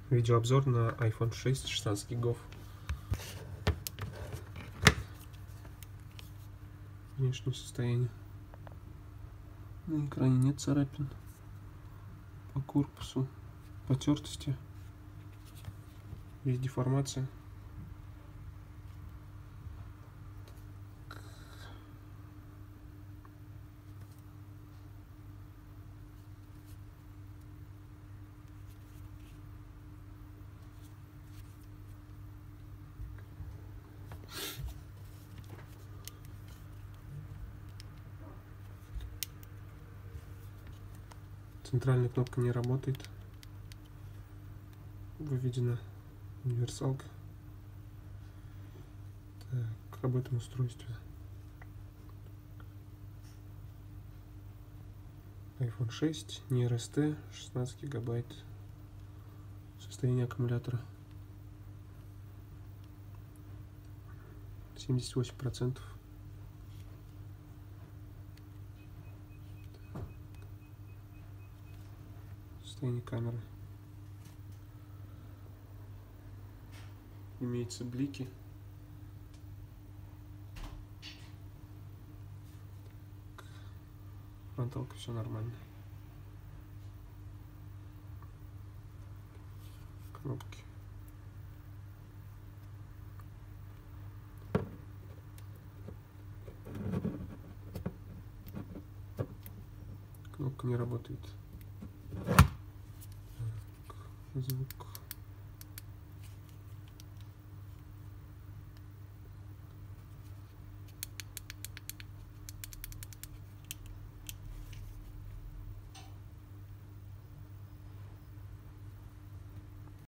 Видеообзор на iPhone 6 16 гигов. Внешнее состояние. На экране нет царапин. По корпусу потертости. Есть деформация. Центральная кнопка не работает. Выведена универсалка. Так, об этом устройстве. iPhone 6, не RST, 16 гигабайт. Состояние аккумулятора 78%. Состояние камеры. Имеются блики. Фронталка, все нормально. Кнопки. Кнопка не работает. Так, звук.